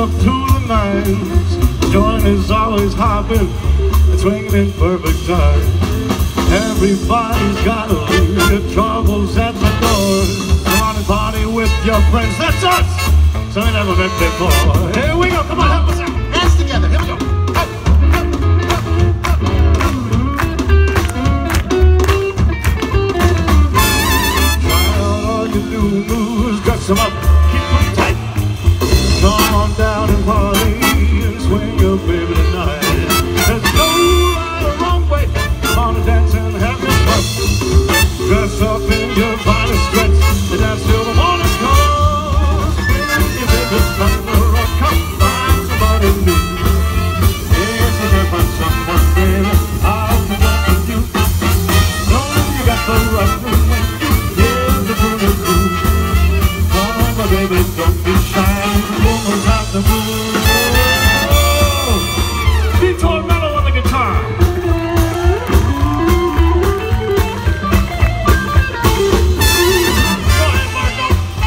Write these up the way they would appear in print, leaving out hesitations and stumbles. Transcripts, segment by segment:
up to the nines. Joint is always hopping and swinging in perfect time. Everybody's gotta leave your troubles at the door. Come on and party with your friends, that's us! So we never met before. Here we go, come on, help us out! Hands together, here we go. New moves, dress them up, keep them tight. Come on down and party and swing your baby tonight. There's no right or wrong way. Come on and dance and have some fun. Dress up in your finest dress and dance till the morning comes. Bring your baby thunder up, come find somebody new. If you can find someone, baby, I'll come back with you. Know you got the right move when you hear the groove. Baby, don't be shy, woman's out the moon. Detour Mellow on the guitar. Go ahead, Marco.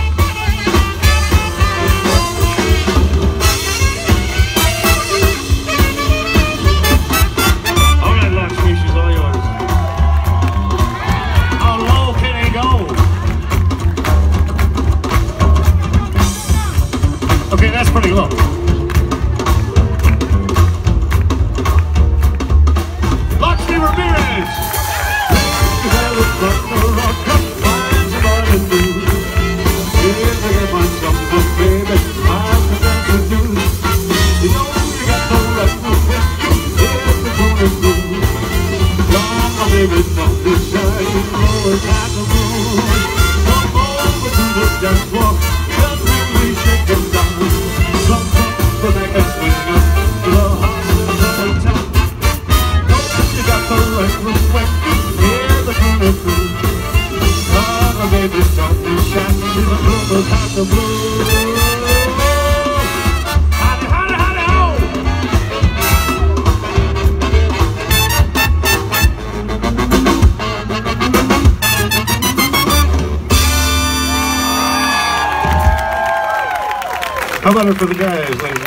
All right, Lakshmi, she's all yours. How low can they go? Okay, that's pretty low. Lakshmi Ramirez! How about it for the guys, ladies?